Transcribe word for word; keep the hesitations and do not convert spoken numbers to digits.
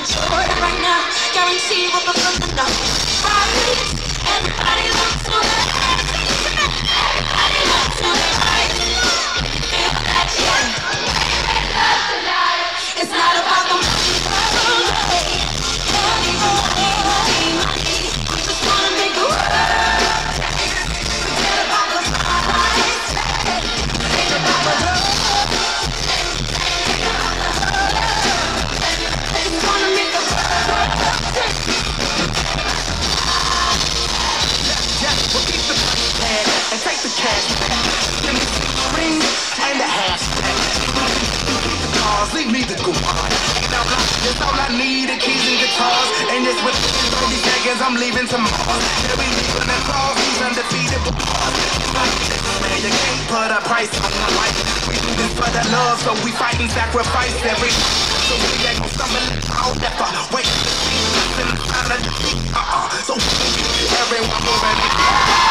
right now, guarantee what we're gonna know. Right, everybody looks to the right. Everybody looks to the right. Feel that shit. It's not about the money, money, money, money, money. We just wanna make the world. Forget about the price. Think about the love. Just wanna make the world. Yeah, we'll keep the money pad and take the cash back. Give me the ring and the hashtag. Leave me the coupon. That's all I need, the keys and guitars. And this with thirty seconds, I'm leaving tomorrow. Yeah, we leaving the cross, these undefeated bars. Man, you can't put a price on my life. We do this for the love, so we fight and sacrifice every. So we ain't gon' stumble out never. Wait, uh-uh. So everyone moving.